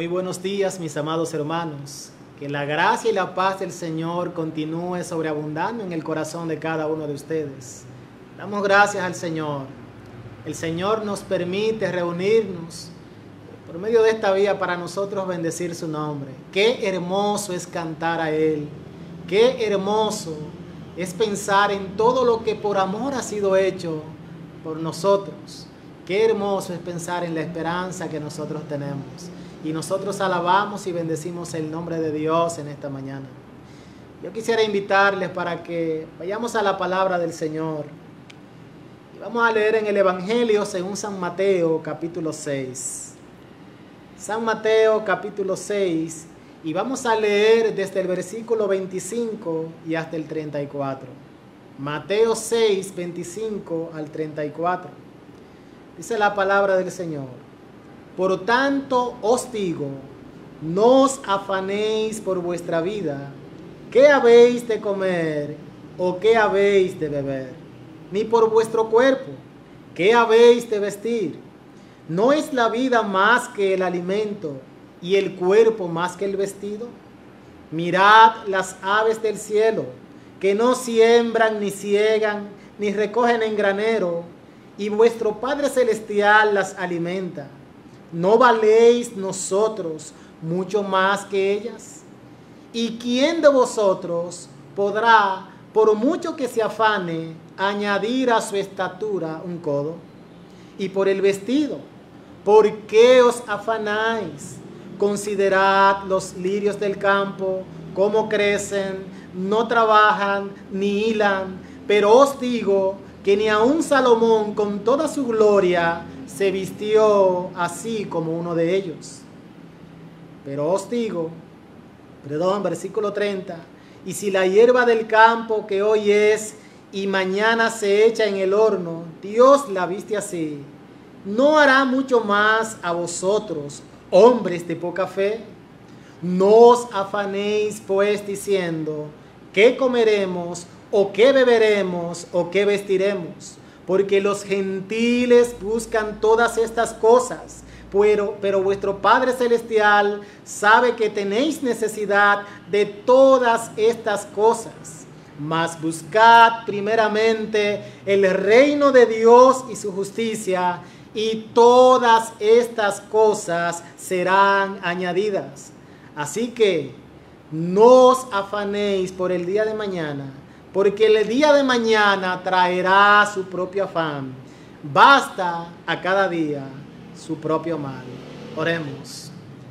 Muy buenos días, mis amados hermanos. Que la gracia y la paz del Señor continúe sobreabundando en el corazón de cada uno de ustedes. Damos gracias al Señor. El Señor nos permite reunirnos por medio de esta vía para nosotros bendecir su nombre. Qué hermoso es cantar a Él. Qué hermoso es pensar en todo lo que por amor ha sido hecho por nosotros. Qué hermoso es pensar en la esperanza que nosotros tenemos. Y nosotros alabamos y bendecimos el nombre de Dios en esta mañana. Yo quisiera invitarles para que vayamos a la palabra del Señor. Y vamos a leer en el Evangelio según San Mateo, capítulo 6. San Mateo, capítulo 6. Y vamos a leer desde el versículo 25 y hasta el 34. Mateo 6, 25 al 34. Dice la palabra del Señor. Por tanto os digo, no os afanéis por vuestra vida, qué habéis de comer o qué habéis de beber, ni por vuestro cuerpo, qué habéis de vestir. ¿No es la vida más que el alimento y el cuerpo más que el vestido? Mirad las aves del cielo, que no siembran, ni siegan, ni recogen en granero, y vuestro Padre Celestial las alimenta. ¿No valéis nosotros mucho más que ellas? ¿Y quién de vosotros podrá, por mucho que se afane, añadir a su estatura un codo? Y por el vestido, ¿por qué os afanáis? Considerad los lirios del campo, cómo crecen, no trabajan ni hilan, pero os digo que ni aun Salomón con toda su gloria se vistió así como uno de ellos. Pero os digo, versículo 30, y si la hierba del campo que hoy es y mañana se echa en el horno, Dios la viste así, ¿no hará mucho más a vosotros, hombres de poca fe? No os afanéis pues diciendo, ¿qué comeremos o qué beberemos o qué vestiremos? Porque los gentiles buscan todas estas cosas, pero vuestro Padre Celestial sabe que tenéis necesidad de todas estas cosas. Mas buscad primeramente el reino de Dios y su justicia, y todas estas cosas serán añadidas. Así que no os afanéis por el día de mañana, porque el día de mañana traerá su propio afán. Basta a cada día su propio mal. Oremos.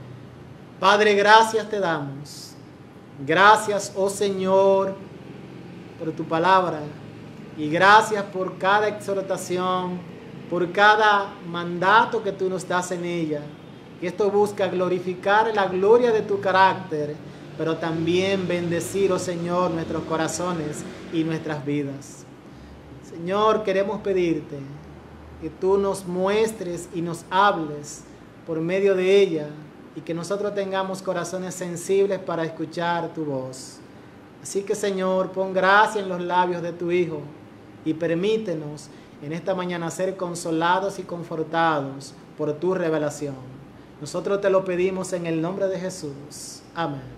Padre, gracias te damos. Gracias, oh Señor, por tu palabra. Y gracias por cada exhortación, por cada mandato que tú nos das en ella. Que esto busca glorificar la gloria de tu carácter, pero también bendecir, oh Señor, nuestros corazones y nuestras vidas. Señor, queremos pedirte que tú nos muestres y nos hables por medio de ella, y que nosotros tengamos corazones sensibles para escuchar tu voz. Así que, Señor, pon gracia en los labios de tu Hijo y permítenos en esta mañana ser consolados y confortados por tu revelación. Nosotros te lo pedimos en el nombre de Jesús. Amén.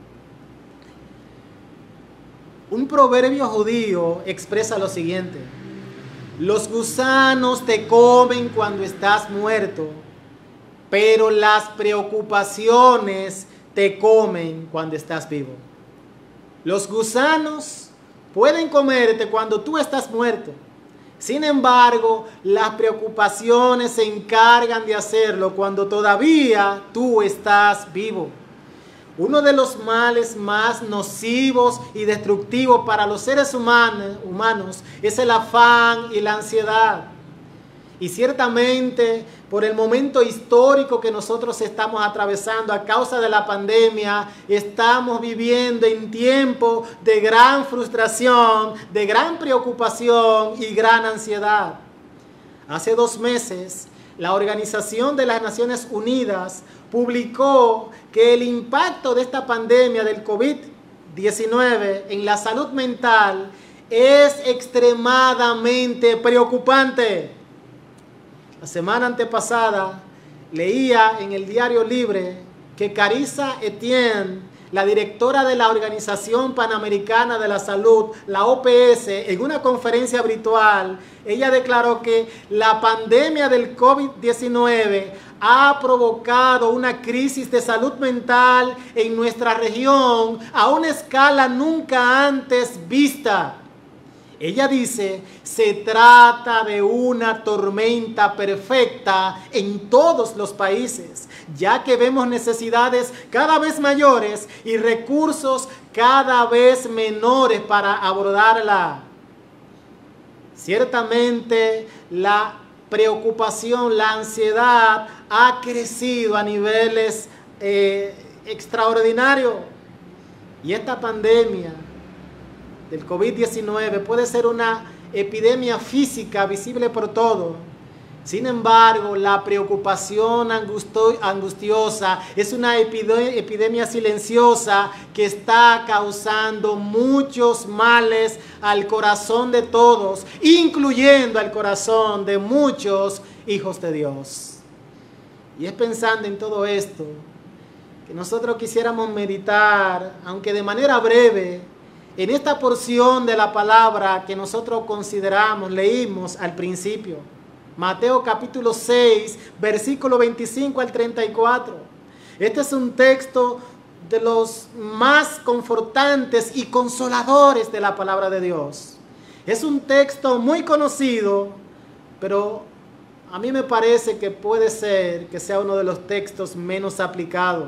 Un proverbio judío expresa lo siguiente: los gusanos te comen cuando estás muerto, pero las preocupaciones te comen cuando estás vivo. Los gusanos pueden comerte cuando tú estás muerto. Sin embargo, las preocupaciones se encargan de hacerlo cuando todavía tú estás vivo. Uno de los males más nocivos y destructivos para los seres humanos es el afán y la ansiedad. Y ciertamente, por el momento histórico que nosotros estamos atravesando a causa de la pandemia, estamos viviendo en tiempo de gran frustración, de gran preocupación y gran ansiedad. Hace 2 meses, la Organización de las Naciones Unidas publicó que el impacto de esta pandemia del COVID-19 en la salud mental es extremadamente preocupante. La semana antepasada leía en el Diario Libre que Carissa Etienne, la directora de la Organización Panamericana de la Salud, la OPS, en una conferencia virtual, ella declaró que la pandemia del COVID-19 ha provocado una crisis de salud mental en nuestra región a una escala nunca antes vista. Ella dice, se trata de una tormenta perfecta en todos los países, ya que vemos necesidades cada vez mayores y recursos cada vez menores para abordarla. Ciertamente, la preocupación, la ansiedad ha crecido a niveles extraordinarios. Y esta pandemia del COVID-19 puede ser una epidemia física visible por todo. Sin embargo, la preocupación angustiosa es una epidemia silenciosa que está causando muchos males al corazón de todos, incluyendo al corazón de muchos hijos de Dios. Y es pensando en todo esto que nosotros quisiéramos meditar, aunque de manera breve, en esta porción de la palabra que nosotros consideramos, leímos al principio. Mateo capítulo 6, versículo 25 al 34. Este es un texto de los más confortantes y consoladores de la palabra de Dios. Es un texto muy conocido, pero a mí me parece que puede ser que sea uno de los textos menos aplicados.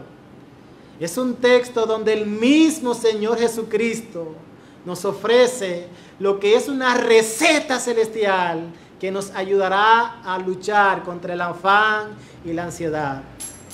Es un texto donde el mismo Señor Jesucristo nos ofrece lo que es una receta celestial que nos ayudará a luchar contra el afán y la ansiedad.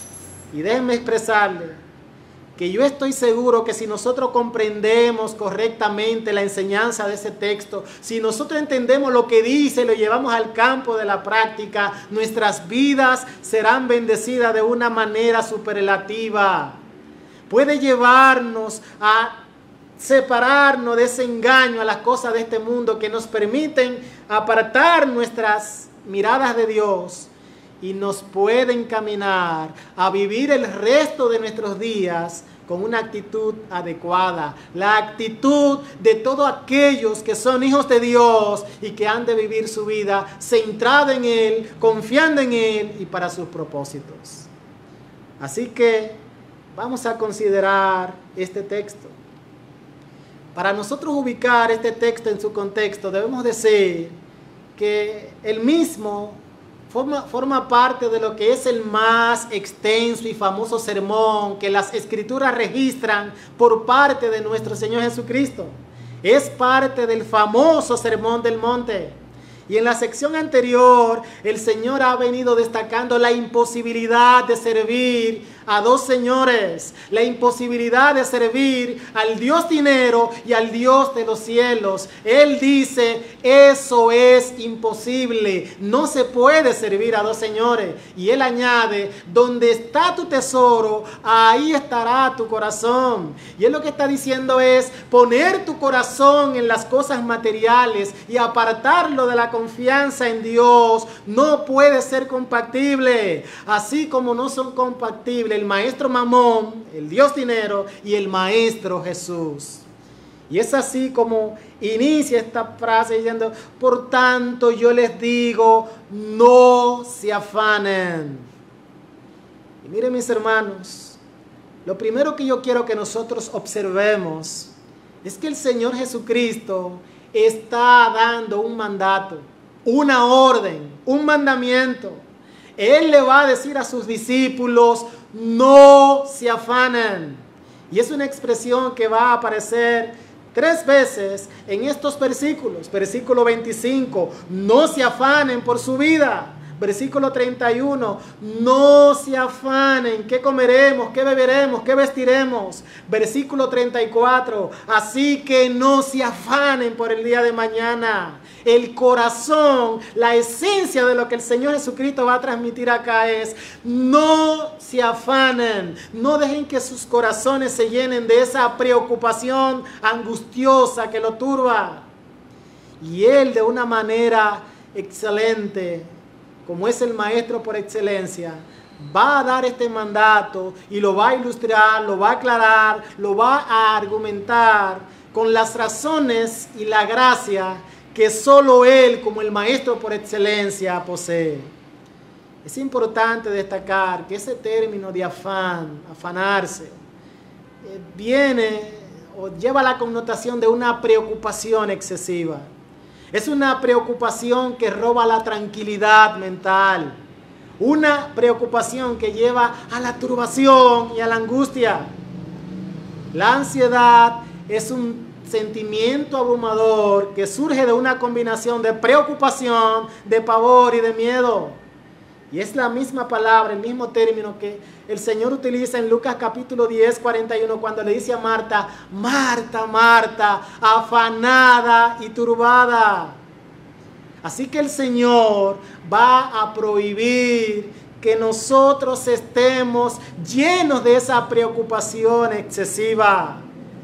Y déjenme expresarle que yo estoy seguro que si nosotros comprendemos correctamente la enseñanza de ese texto, si nosotros entendemos lo que dice y lo llevamos al campo de la práctica, nuestras vidas serán bendecidas de una manera superlativa. Puede llevarnos a separarnos de ese engaño a las cosas de este mundo que nos permiten apartar nuestras miradas de Dios y nos puede encaminar a vivir el resto de nuestros días con una actitud adecuada, la actitud de todos aquellos que son hijos de Dios y que han de vivir su vida centrada en Él, confiando en Él y para sus propósitos. Así que vamos a considerar este texto. Para nosotros ubicar este texto en su contexto, debemos decir que el mismo forma parte de lo que es el más extenso y famoso sermón que las Escrituras registran por parte de nuestro Señor Jesucristo. Es parte del famoso Sermón del Monte. Y en la sección anterior, el Señor ha venido destacando la imposibilidad de servir a dos señores, la imposibilidad de servir al Dios dinero y al Dios de los cielos. Él dice, eso es imposible, no se puede servir a dos señores. Y Él añade, donde está tu tesoro, ahí estará tu corazón. Y Él lo que está diciendo es, poner tu corazón en las cosas materiales y apartarlo de la confianza en Dios no puede ser compatible. Así como no son compatibles el maestro Mamón, el Dios dinero y el maestro Jesús. Y es así como inicia esta frase diciendo, por tanto yo les digo, no se afanen. Y miren mis hermanos, lo primero que yo quiero que nosotros observemos es que el Señor Jesucristo está dando un mandato, una orden, un mandamiento. Él le va a decir a sus discípulos, no se afanen. Y es una expresión que va a aparecer 3 veces en estos versículos. Versículo 25, no se afanen por su vida. Versículo 31, no se afanen, ¿qué comeremos, qué beberemos, qué vestiremos? Versículo 34, así que no se afanen por el día de mañana. El corazón, la esencia de lo que el Señor Jesucristo va a transmitir acá es, no se afanen, no dejen que sus corazones se llenen de esa preocupación angustiosa que lo turba. Y Él de una manera excelente, como es el maestro por excelencia, va a dar este mandato y lo va a ilustrar, lo va a aclarar, lo va a argumentar con las razones y la gracia que solo Él, como el Maestro por excelencia, posee. Es importante destacar que ese término de afán, afanarse, viene o lleva la connotación de una preocupación excesiva. Es una preocupación que roba la tranquilidad mental. Una preocupación que lleva a la turbación y a la angustia. La ansiedad es un sentimiento abrumador que surge de una combinación de preocupación, de pavor y de miedo. Y es la misma palabra, el mismo término que el Señor utiliza en Lucas capítulo 10, 41, cuando le dice a Marta: Marta, Marta, afanada y turbada. Así que el Señor va a prohibir que nosotros estemos llenos de esa preocupación excesiva.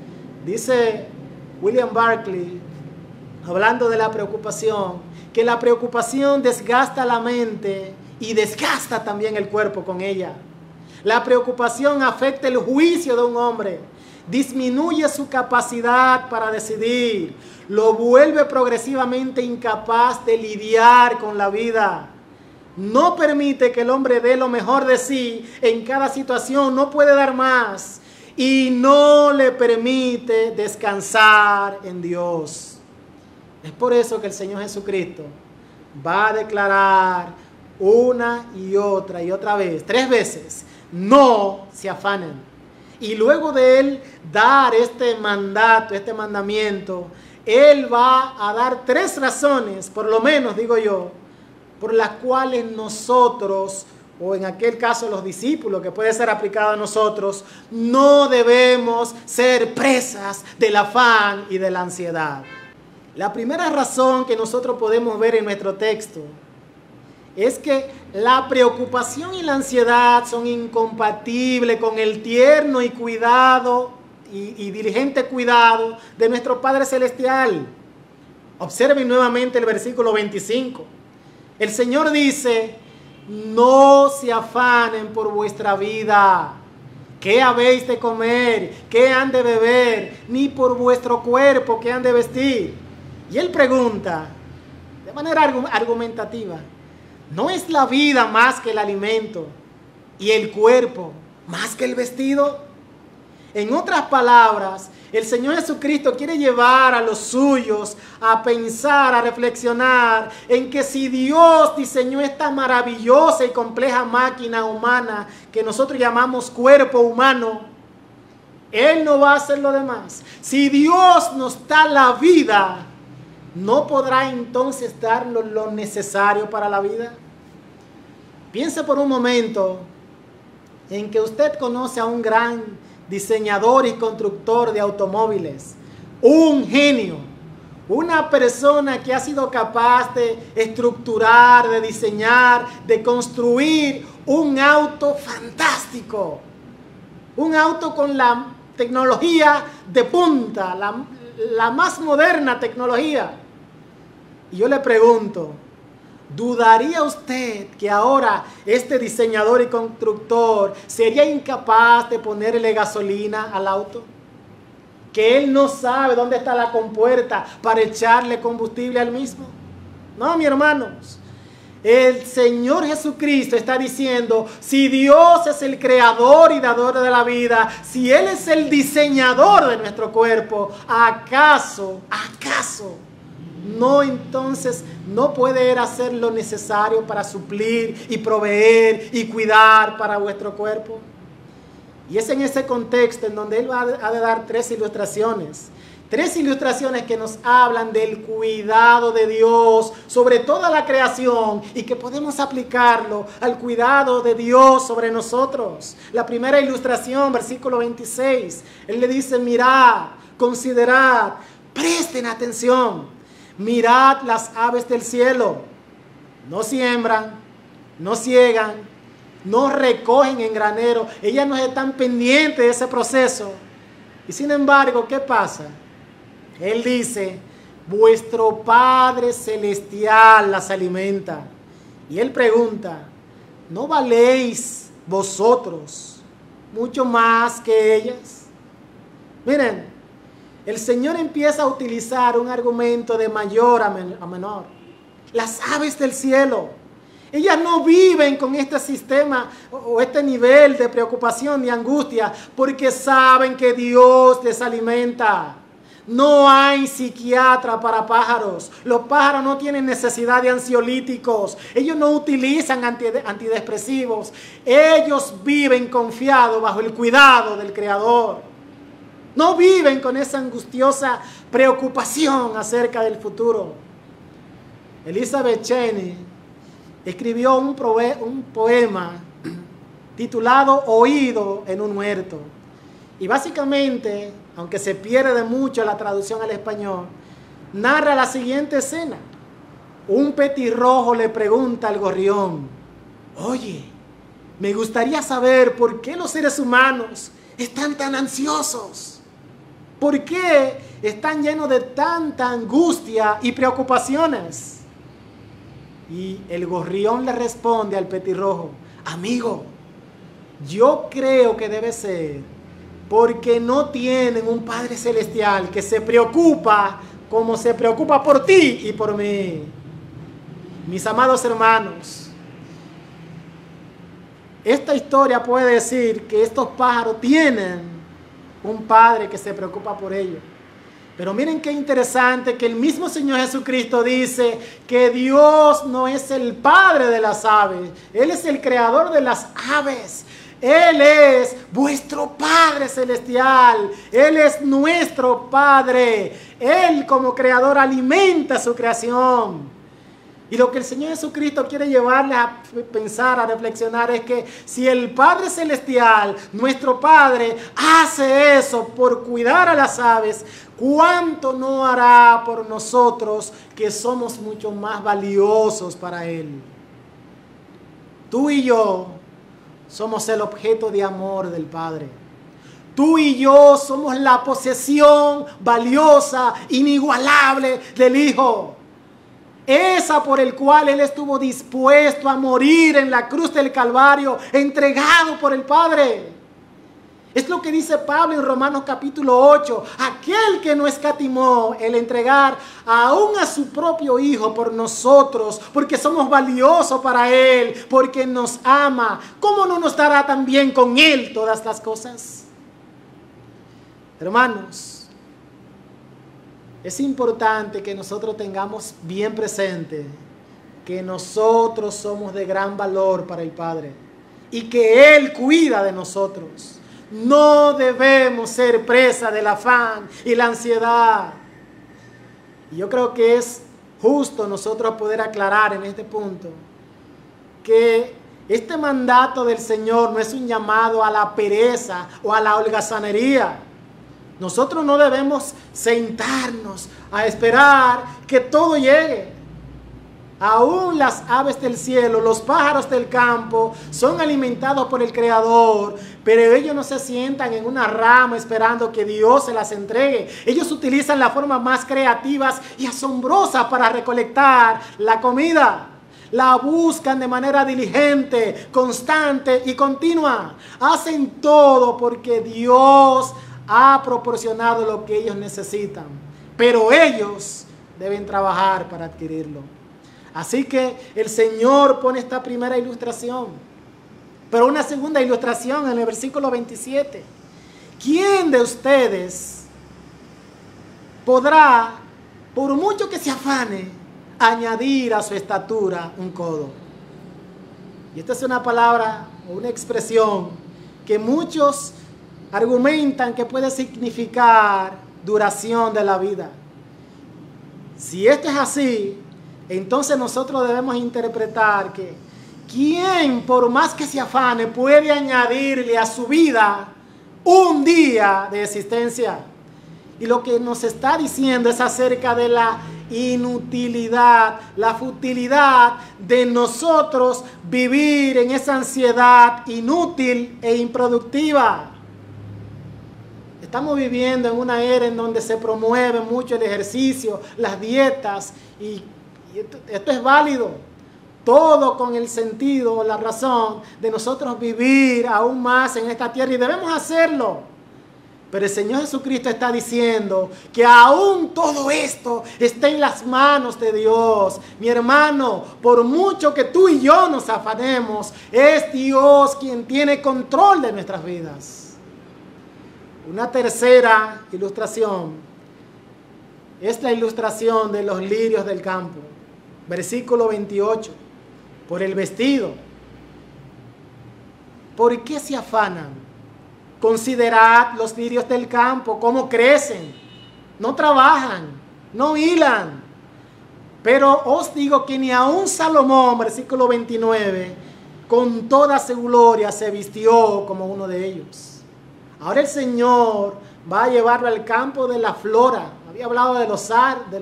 Dice William Barclay, hablando de la preocupación, que la preocupación desgasta la mente y desgasta también el cuerpo con ella. La preocupación afecta el juicio de un hombre, disminuye su capacidad para decidir, lo vuelve progresivamente incapaz de lidiar con la vida. No permite que el hombre dé lo mejor de sí en cada situación, no puede dar más y no le permite descansar en Dios. Es por eso que el Señor Jesucristo va a declarar una y otra vez, 3 veces: no se afanen. Y luego de Él dar este mandato, este mandamiento, Él va a dar 3 razones, por lo menos digo yo, por las cuales nosotros, o en aquel caso los discípulos, que puede ser aplicado a nosotros, no debemos ser presas del afán y de la ansiedad. La primera razón que nosotros podemos ver en nuestro texto es que la preocupación y la ansiedad son incompatibles con el tierno y cuidado y diligente cuidado de nuestro Padre Celestial. Observen nuevamente el versículo 25. El Señor dice: no se afanen por vuestra vida, qué habéis de comer, qué han de beber, ni por vuestro cuerpo, qué han de vestir. Y Él pregunta de manera argumentativa: ¿no es la vida más que el alimento y el cuerpo más que el vestido? En otras palabras, el Señor Jesucristo quiere llevar a los suyos a pensar, a reflexionar en que si Dios diseñó esta maravillosa y compleja máquina humana que nosotros llamamos cuerpo humano, Él no va a hacer lo demás. Si Dios nos da la vida, ¿no podrá entonces darnos lo necesario para la vida? Piense por un momento en que usted conoce a un gran diseñador y constructor de automóviles, un genio, una persona que ha sido capaz de estructurar, de diseñar, de construir un auto fantástico, un auto con la tecnología de punta, la más moderna tecnología. Y yo le pregunto, ¿dudaría usted que ahora este diseñador y constructor sería incapaz de ponerle gasolina al auto? ¿Que él no sabe dónde está la compuerta para echarle combustible al mismo? No, mis hermanos. El Señor Jesucristo está diciendo: si Dios es el creador y dador de la vida, si Él es el diseñador de nuestro cuerpo, ¿acaso no entonces no puede Él hacer lo necesario para suplir y proveer y cuidar para vuestro cuerpo? Y es en ese contexto en donde Él ha de dar 3 ilustraciones. 3 ilustraciones que nos hablan del cuidado de Dios sobre toda la creación y que podemos aplicarlo al cuidado de Dios sobre nosotros. La primera ilustración, versículo 26, Él le dice: mirad, considerad, presten atención. Mirad las aves del cielo, no siembran, no ciegan, no recogen en granero. Ellas no están pendientes de ese proceso. Y sin embargo, ¿qué pasa? Él dice: vuestro Padre Celestial las alimenta. Y Él pregunta: ¿no valéis vosotros mucho más que ellas. Miren, el Señor empieza a utilizar un argumento de mayor a menor. Las aves del cielo, ellas no viven con este sistema o este nivel de preocupación y angustia porque saben que Dios les alimenta. No hay psiquiatra para pájaros. Los pájaros no tienen necesidad de ansiolíticos. Ellos no utilizan antidepresivos. Ellos viven confiados bajo el cuidado del Creador. No viven con esa angustiosa preocupación acerca del futuro. Elizabeth Cheney escribió un poema titulado Oído en un muerto. Y básicamente, aunque se pierde mucho la traducción al español, narra la siguiente escena. Un petirrojo le pregunta al gorrión: oye, me gustaría saber por qué los seres humanos están tan ansiosos. ¿Por qué están llenos de tanta angustia y preocupaciones? Y el gorrión le responde al petirrojo: amigo, yo creo que debe ser porque no tienen un Padre Celestial que se preocupa como se preocupa por ti y por mí. Mis amados hermanos, esta historia puede decir que estos pájaros tienen un Padre que se preocupa por ellos. Pero miren qué interesante que el mismo Señor Jesucristo dice que Dios no es el Padre de las aves, Él es el creador de las aves. Él es vuestro Padre Celestial. Él es nuestro Padre. Él como creador alimenta su creación. Y lo que el Señor Jesucristo quiere llevarles a pensar, a reflexionar, es que si el Padre Celestial, nuestro Padre, hace eso por cuidar a las aves, ¿cuánto no hará por nosotros que somos mucho más valiosos para Él? Tú y yo somos el objeto de amor del Padre. Tú y yo somos la posesión valiosa, inigualable del Hijo. Esa por el cual Él estuvo dispuesto a morir en la cruz del Calvario, entregado por el Padre. Es lo que dice Pablo en Romanos capítulo 8. Aquel que no escatimó el entregar aún a su propio Hijo por nosotros, porque somos valiosos para Él, porque nos ama, ¿cómo no nos dará también con Él todas las cosas? Hermanos, es importante que nosotros tengamos bien presente que nosotros somos de gran valor para el Padre y que Él cuida de nosotros. No debemos ser presa del afán y la ansiedad. Y yo creo que es justo nosotros poder aclarar en este punto que este mandato del Señor no es un llamado a la pereza o a la holgazanería. Nosotros no debemos sentarnos a esperar que todo llegue. Aún las aves del cielo, los pájaros del campo son alimentados por el Creador, pero ellos no se sientan en una rama esperando que Dios se las entregue. Ellos utilizan las formas más creativas y asombrosas para recolectar la comida. La buscan de manera diligente, constante y continua. Hacen todo porque Dios ha proporcionado lo que ellos necesitan, pero ellos deben trabajar para adquirirlo. Así que el Señor pone esta primera ilustración, pero una segunda ilustración en el versículo 27. ¿Quién de ustedes podrá, por mucho que se afane, añadir a su estatura un codo? Y esta es una palabra o una expresión que muchos argumentan que puede significar duración de la vida. Si esto es así, entonces nosotros debemos interpretar que ¿quién, por más que se afane, puede añadirle a su vida un día de existencia? Y lo que nos está diciendo es acerca de la inutilidad, la futilidad de nosotros vivir en esa ansiedad inútil e improductiva. Estamos viviendo en una era en donde se promueve mucho el ejercicio, las dietas, y esto es válido. todo con el sentido, la razón de nosotros vivir aún más en esta tierra, y debemos hacerlo. Pero el Señor Jesucristo está diciendo que aún todo esto está en las manos de Dios. Mi hermano, por mucho que tú y yo nos afanemos, es Dios quien tiene control de nuestras vidas. Una tercera ilustración es la ilustración de los lirios del campo. Versículo 28. Por el vestido. ¿Por qué se afanan? Considerad los lirios del campo, cómo crecen, no trabajan, no hilan. Pero os digo que ni aun Salomón, versículo 29, con toda su gloria se vistió como uno de ellos. Ahora el Señor va a llevarlo al campo de la flora. Había hablado de los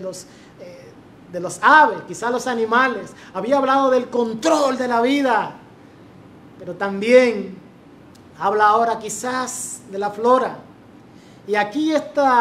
aves, quizás los animales. Había hablado del control de la vida. Pero también habla ahora quizás de la flora. Y aquí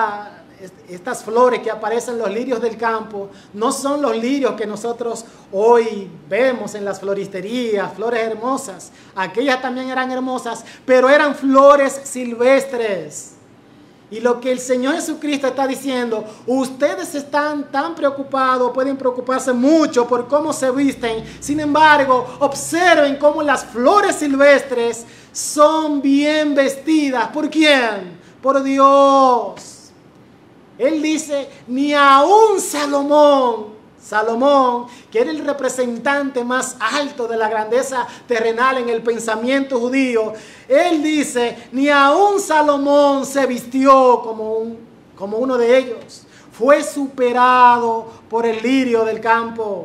estas flores que aparecen, los lirios del campo, no son los lirios que nosotros hoy vemos en las floristerías, flores hermosas. Aquellas también eran hermosas, pero eran flores silvestres. Y lo que el Señor Jesucristo está diciendo, ustedes están tan preocupados, pueden preocuparse mucho por cómo se visten. Sin embargo, observen cómo las flores silvestres son bien vestidas. ¿Por quién? Por Dios. Él dice, ni aun Salomón, que era el representante más alto de la grandeza terrenal en el pensamiento judío, él dice, ni aun Salomón se vistió como uno de ellos. Fue superado por el lirio del campo.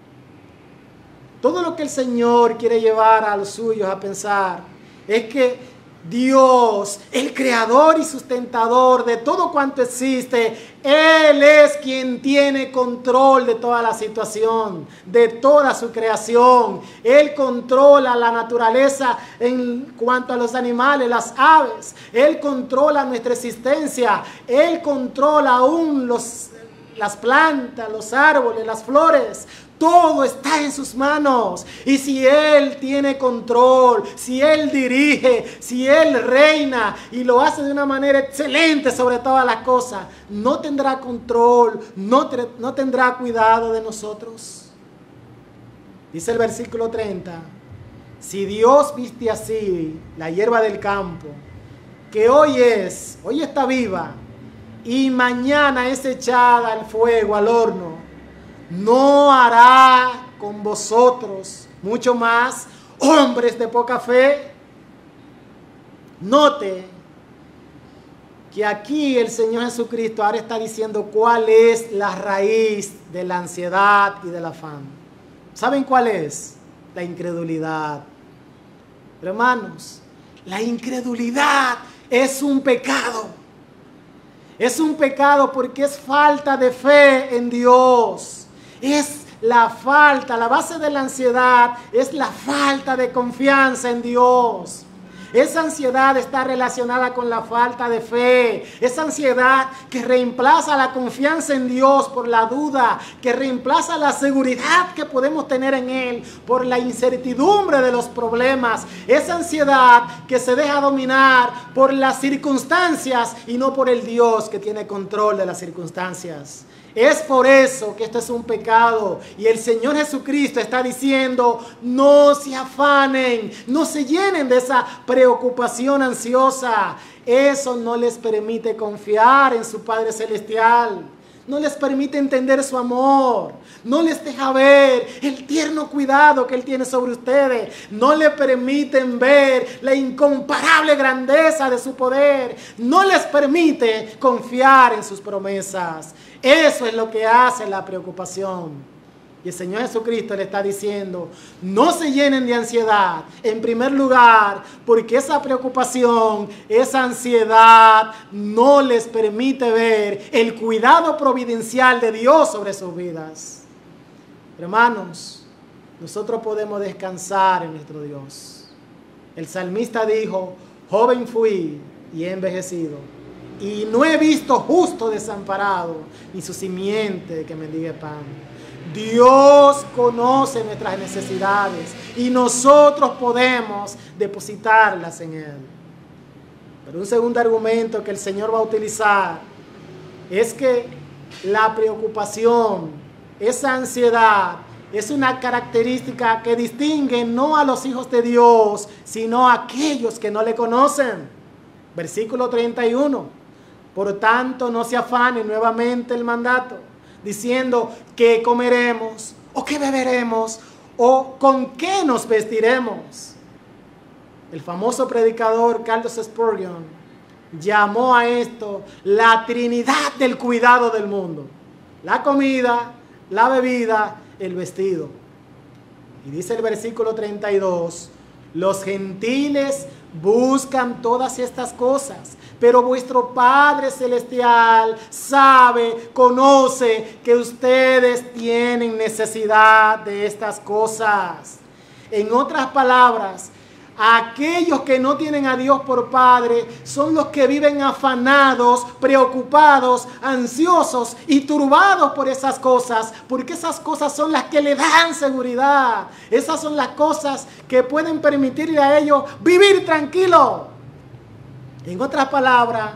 Todo lo que el Señor quiere llevar a los suyos a pensar es que Dios, el creador y sustentador de todo cuanto existe, Él es quien tiene control de toda la situación, de toda su creación. Él controla la naturaleza en cuanto a los animales, las aves. Él controla nuestra existencia. Él controla aún las plantas, los árboles, las flores. Todo está en sus manos. Y si Él tiene control, si Él dirige, si Él reina y lo hace de una manera excelente sobre todas las cosas, ¿no tendrá control, no tendrá cuidado de nosotros? Dice el versículo 30, si Dios viste así la hierba del campo, que hoy está viva y mañana es echada al fuego, al horno, ¿no hará con vosotros mucho más, hombres de poca fe? Note que aquí el Señor Jesucristo ahora está diciendo cuál es la raíz de la ansiedad y del afán. ¿Saben cuál es? La incredulidad. Hermanos, la incredulidad es un pecado. Es un pecado porque es falta de fe en Dios. Es la base de la ansiedad es la falta de confianza en Dios. Esa ansiedad está relacionada con la falta de fe. Esa ansiedad que reemplaza la confianza en Dios por la duda, que reemplaza la seguridad que podemos tener en Él por la incertidumbre de los problemas. Esa ansiedad que se deja dominar por las circunstancias y no por el Dios que tiene control de las circunstancias. Es por eso que esto es un pecado. Y el Señor Jesucristo está diciendo, no se afanen, no se llenen de esa preocupación ansiosa. Eso no les permite confiar en su Padre Celestial. No les permite entender su amor. No les deja ver el tierno cuidado que Él tiene sobre ustedes. No le permiten ver la incomparable grandeza de su poder. No les permite confiar en sus promesas. Eso es lo que hace la preocupación. Y el Señor Jesucristo le está diciendo, no se llenen de ansiedad, en primer lugar, porque esa preocupación, esa ansiedad no les permite ver el cuidado providencial de Dios sobre sus vidas. Hermanos, nosotros podemos descansar en nuestro Dios. El salmista dijo, joven fui y he envejecido, y no he visto justo desamparado, ni su simiente que mendigue pan. Dios conoce nuestras necesidades y nosotros podemos depositarlas en Él. Pero un segundo argumento que el Señor va a utilizar es que la preocupación, esa ansiedad, es una característica que distingue no a los hijos de Dios, sino a aquellos que no le conocen. Versículo 31. Por tanto, no se afanen, nuevamente el mandato, diciendo qué comeremos, o qué beberemos, o con qué nos vestiremos. El famoso predicador Carlos Spurgeon llamó a esto la Trinidad del cuidado del mundo: la comida, la bebida, el vestido. Y dice el versículo 32, los gentiles buscan todas estas cosas, pero vuestro Padre Celestial sabe, conoce que ustedes tienen necesidad de estas cosas. En otras palabras, aquellos que no tienen a Dios por Padre son los que viven afanados, preocupados, ansiosos y turbados por esas cosas, porque esas cosas son las que le dan seguridad. Esas son las cosas que pueden permitirle a ellos vivir tranquilo. En otras palabras,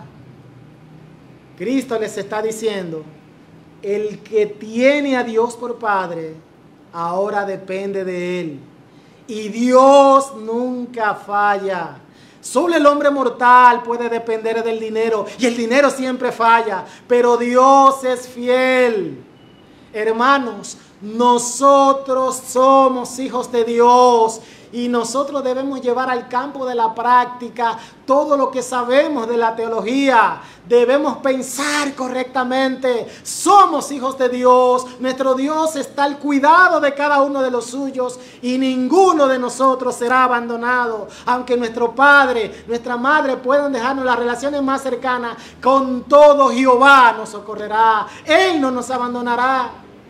Cristo les está diciendo: el que tiene a Dios por Padre, ahora depende de Él. Y Dios nunca falla. Solo el hombre mortal puede depender del dinero, y el dinero siempre falla, pero Dios es fiel. Hermanos, nosotros somos hijos de Dios y nosotros debemos llevar al campo de la práctica todo lo que sabemos de la teología. Debemos pensar correctamente. Somos hijos de Dios. Nuestro Dios está al cuidado de cada uno de los suyos y ninguno de nosotros será abandonado. Aunque nuestro padre, nuestra madre puedan dejarnos las relaciones más cercanas, con todo Jehová nos socorrerá. Él no nos abandonará.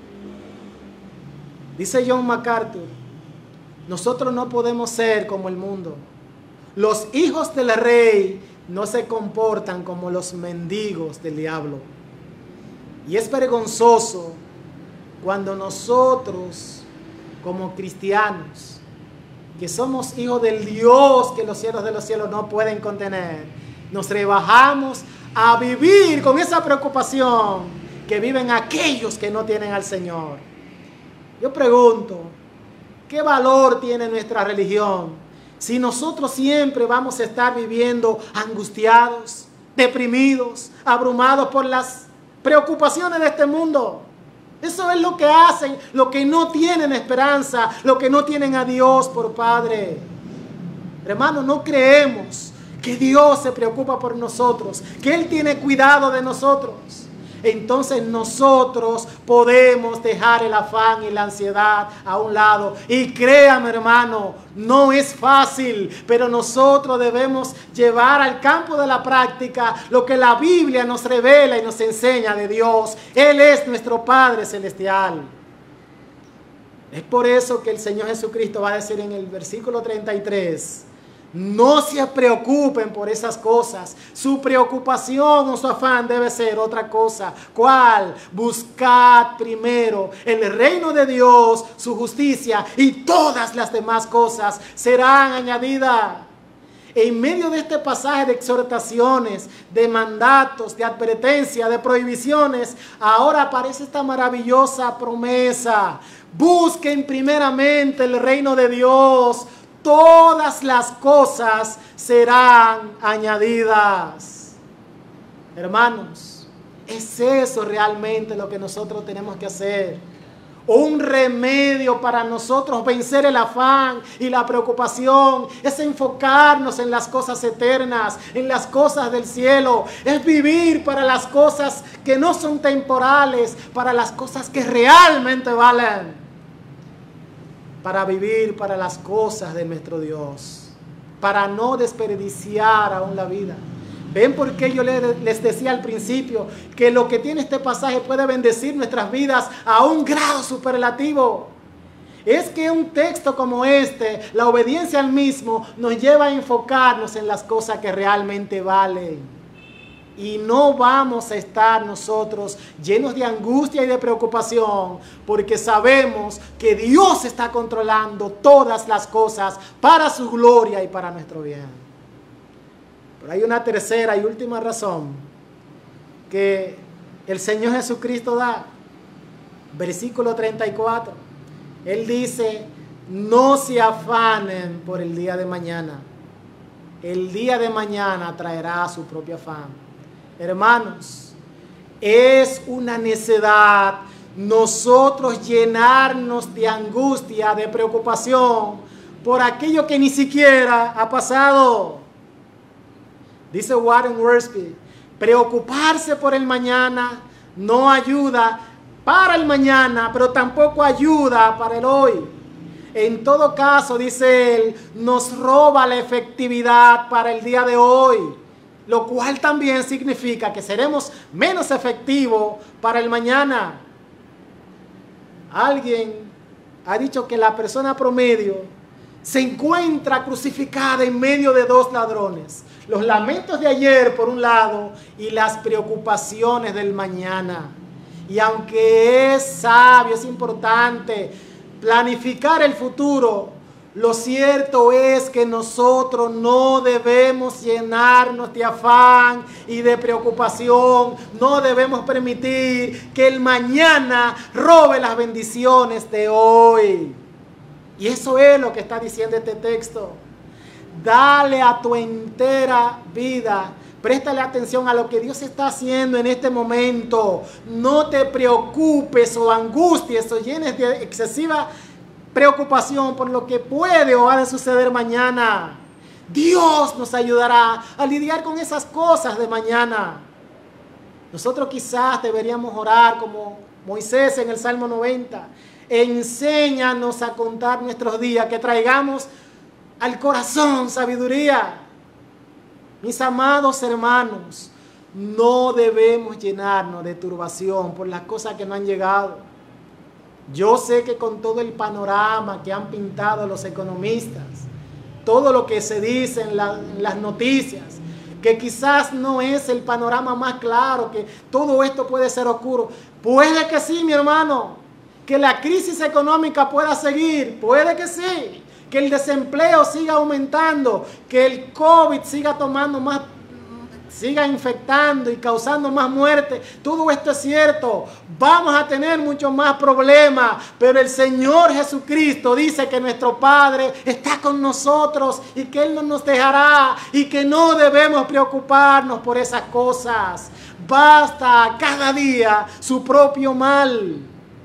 Dice John MacArthur: nosotros no podemos ser como el mundo. Los hijos del rey no se comportan como los mendigos del diablo. Y es vergonzoso cuando nosotros, como cristianos, que somos hijos del Dios que los cielos de los cielos no pueden contener, nos rebajamos a vivir con esa preocupación que viven aquellos que no tienen al Señor. Yo pregunto, ¿qué valor tiene nuestra religión si nosotros siempre vamos a estar viviendo angustiados, deprimidos, abrumados por las preocupaciones de este mundo? Eso es lo que hacen los que no tienen esperanza, los que no tienen a Dios por Padre. Hermanos, no creemos que Dios se preocupa por nosotros, que Él tiene cuidado de nosotros. Entonces nosotros podemos dejar el afán y la ansiedad a un lado. Y créame, hermano, no es fácil, pero nosotros debemos llevar al campo de la práctica lo que la Biblia nos revela y nos enseña de Dios. Él es nuestro Padre Celestial. Es por eso que el Señor Jesucristo va a decir en el versículo 33... no se preocupen por esas cosas. Su preocupación o su afán debe ser otra cosa. ¿Cuál? Buscad primero el reino de Dios, su justicia, y todas las demás cosas serán añadidas. En medio de este pasaje de exhortaciones, de mandatos, de advertencias, de prohibiciones, ahora aparece esta maravillosa promesa: busquen primeramente el reino de Dios. Todas las cosas serán añadidas. Hermanos, es eso realmente lo que nosotros tenemos que hacer. Un remedio para nosotros vencer el afán y la preocupación es enfocarnos en las cosas eternas, en las cosas del cielo. Es vivir para las cosas que no son temporales, para las cosas que realmente valen. Para vivir para las cosas de nuestro Dios, para no desperdiciar aún la vida. ¿Ven por qué yo les decía al principio que lo que tiene este pasaje puede bendecir nuestras vidas a un grado superlativo? Es que un texto como este, la obediencia al mismo, nos lleva a enfocarnos en las cosas que realmente valen. Y no vamos a estar nosotros llenos de angustia y de preocupación, porque sabemos que Dios está controlando todas las cosas para su gloria y para nuestro bien. Pero hay una tercera y última razón que el Señor Jesucristo da. Versículo 34. Él dice: no se afanen por el día de mañana. El día de mañana traerá su propio afán. Hermanos, es una necedad nosotros llenarnos de angustia, de preocupación por aquello que ni siquiera ha pasado. Dice Warren Wiersbe: preocuparse por el mañana no ayuda para el mañana, pero tampoco ayuda para el hoy. En todo caso, dice él, nos roba la efectividad para el día de hoy, lo cual también significa que seremos menos efectivos para el mañana. Alguien ha dicho que la persona promedio se encuentra crucificada en medio de dos ladrones: los lamentos de ayer por un lado y las preocupaciones del mañana. Y aunque es sabio, es importante planificar el futuro, lo cierto es que nosotros no debemos llenarnos de afán y de preocupación. No debemos permitir que el mañana robe las bendiciones de hoy. Y eso es lo que está diciendo este texto. Dale a tu entera vida, préstale atención a lo que Dios está haciendo en este momento. No te preocupes o angusties o llenes de excesiva preocupación por lo que puede o ha de suceder mañana. Dios nos ayudará a lidiar con esas cosas de mañana. Nosotros quizás deberíamos orar como Moisés en el Salmo 90. Enséñanos a contar nuestros días, que traigamos al corazón sabiduría. Mis amados hermanos, no debemos llenarnos de turbación por las cosas que no han llegado. Yo sé que con todo el panorama que han pintado los economistas, todo lo que se dice en las noticias, que quizás no es el panorama más claro, que todo esto puede ser oscuro. Puede que sí, mi hermano, que la crisis económica pueda seguir, puede que sí, que el desempleo siga aumentando, que el COVID siga infectando y causando más muerte. Todo esto es cierto. Vamos a tener muchos más problemas, pero el Señor Jesucristo dice que nuestro Padre está con nosotros y que Él no nos dejará y que no debemos preocuparnos por esas cosas. Basta cada día su propio mal.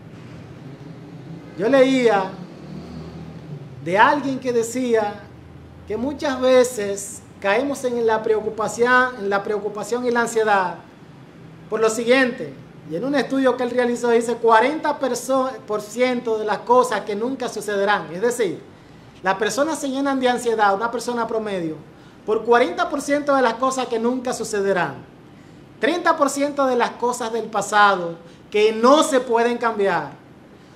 Yo leía de alguien que decía que muchas veces caemos en la preocupación y la ansiedad por lo siguiente. Y en un estudio que él realizó dice 40% de las cosas que nunca sucederán. Es decir, las personas se llenan de ansiedad, una persona promedio, por 40% de las cosas que nunca sucederán. 30% de las cosas del pasado que no se pueden cambiar.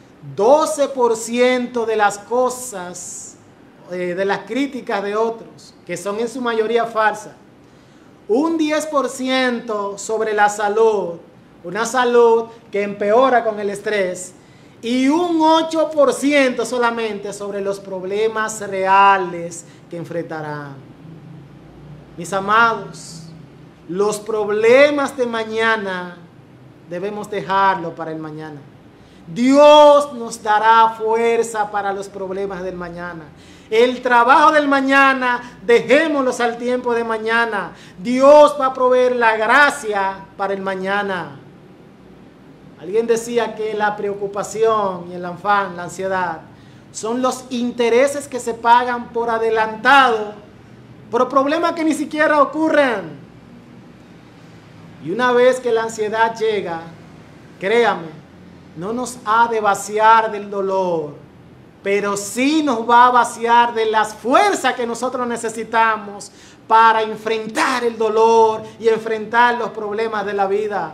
12% de las cosas, de las críticas de otros, que son en su mayoría falsas. Un 10% sobre la salud, una salud que empeora con el estrés. Y un 8% solamente sobre los problemas reales que enfrentarán. Mis amados, los problemas de mañana debemos dejarlo para el mañana. Dios nos dará fuerza para los problemas del mañana. El trabajo del mañana, dejémoslos al tiempo de mañana. Dios va a proveer la gracia para el mañana. Alguien decía que la preocupación y el afán, la ansiedad, son los intereses que se pagan por adelantado por problemas que ni siquiera ocurren. Y una vez que la ansiedad llega, créame, no nos ha de vaciar del dolor, pero sí nos va a vaciar de las fuerzas que nosotros necesitamos para enfrentar el dolor y enfrentar los problemas de la vida.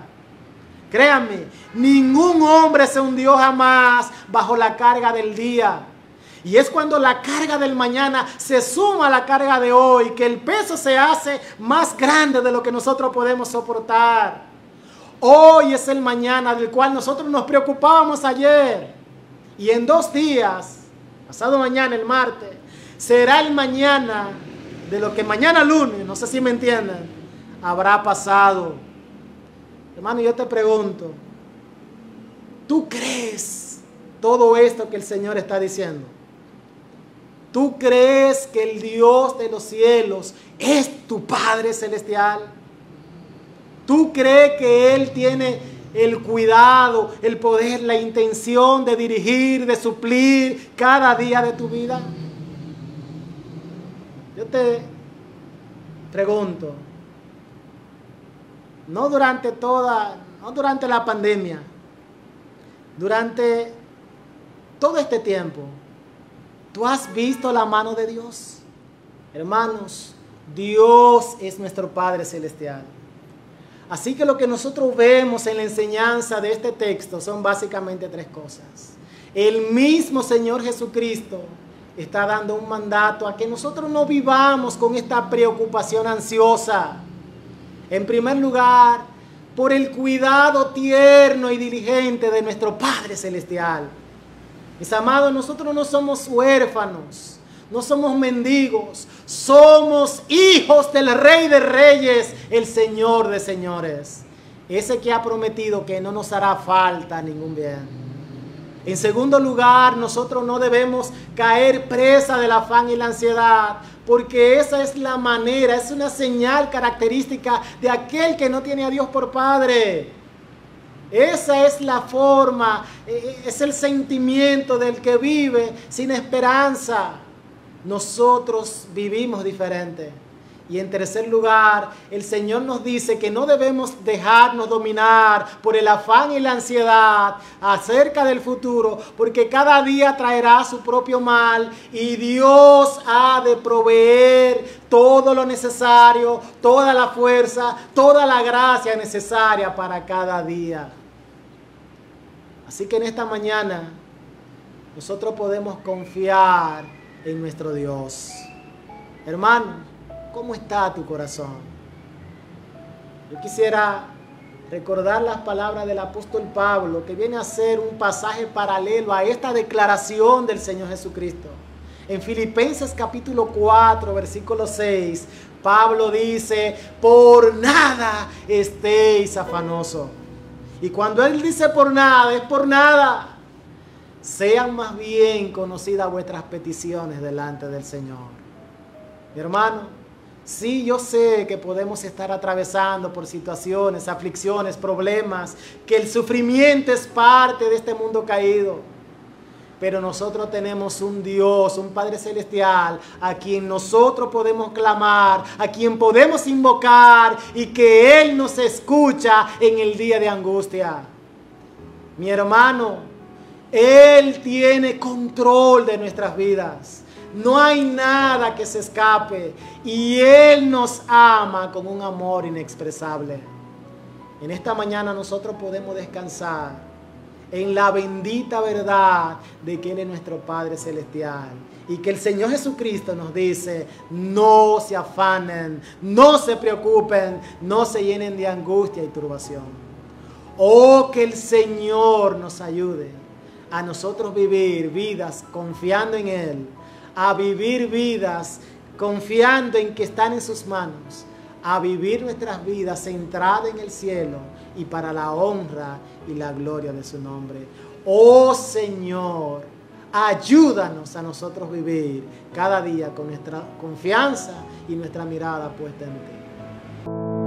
Créanme, ningún hombre se hundió jamás bajo la carga del día. Y es cuando la carga del mañana se suma a la carga de hoy, que el peso se hace más grande de lo que nosotros podemos soportar. Hoy es el mañana del cual nosotros nos preocupábamos ayer. Y en 2 días, pasado mañana, el martes, será el mañana de lo que mañana lunes, no sé si me entienden, habrá pasado. Hermano, yo te pregunto, ¿tú crees todo esto que el Señor está diciendo? ¿Tú crees que el Dios de los cielos es tu Padre celestial? ¿Tú crees que Él tiene el cuidado, el poder, la intención de dirigir, de suplir cada día de tu vida? Yo te pregunto, no durante la pandemia, durante todo este tiempo, ¿tú has visto la mano de Dios? Hermanos, Dios es nuestro Padre celestial. Así que lo que nosotros vemos en la enseñanza de este texto son básicamente 3 cosas. El mismo Señor Jesucristo está dando un mandato a que nosotros no vivamos con esta preocupación ansiosa. En primer lugar, por el cuidado tierno y diligente de nuestro Padre celestial. Mis amados, nosotros no somos huérfanos, no somos mendigos, somos hijos del Rey de Reyes, el Señor de Señores. Ese que ha prometido que no nos hará falta ningún bien. En segundo lugar, nosotros no debemos caer presa del afán y la ansiedad, porque esa es la manera, es una señal característica de aquel que no tiene a Dios por Padre. Esa es la forma, es el sentimiento del que vive sin esperanza. Nosotros vivimos diferente. Y en tercer lugar, el Señor nos dice que no debemos dejarnos dominar por el afán y la ansiedad acerca del futuro, porque cada día traerá su propio mal y Dios ha de proveer todo lo necesario, toda la fuerza, toda la gracia necesaria para cada día. Así que en esta mañana nosotros podemos confiar en nuestro Dios. Hermano, ¿cómo está tu corazón? Yo quisiera recordar las palabras del apóstol Pablo, que viene a ser un pasaje paralelo a esta declaración del Señor Jesucristo. En Filipenses capítulo 4, versículo 6, Pablo dice, por nada estéis afanosos. Y cuando él dice por nada, es por nada. Sean más bien conocidas vuestras peticiones delante del Señor. Mi hermano, sí, yo sé que podemos estar atravesando por situaciones, aflicciones, problemas, que el sufrimiento es parte de este mundo caído. Pero nosotros tenemos un Dios, un Padre Celestial, a quien nosotros podemos clamar, a quien podemos invocar y que Él nos escucha en el día de angustia. Mi hermano, Él tiene control de nuestras vidas. No hay nada que se escape y Él nos ama con un amor inexpresable. En esta mañana nosotros podemos descansar en la bendita verdad de que Él es nuestro Padre Celestial y que el Señor Jesucristo nos dice, no se afanen, no se preocupen, no se llenen de angustia y turbación. Oh, que el Señor nos ayude a nosotros vivir vidas confiando en Él, a vivir vidas confiando en que están en sus manos, a vivir nuestras vidas centradas en el cielo y para la honra y la gloria de su nombre. Oh Señor, ayúdanos a nosotros vivir cada día con nuestra confianza y nuestra mirada puesta en ti.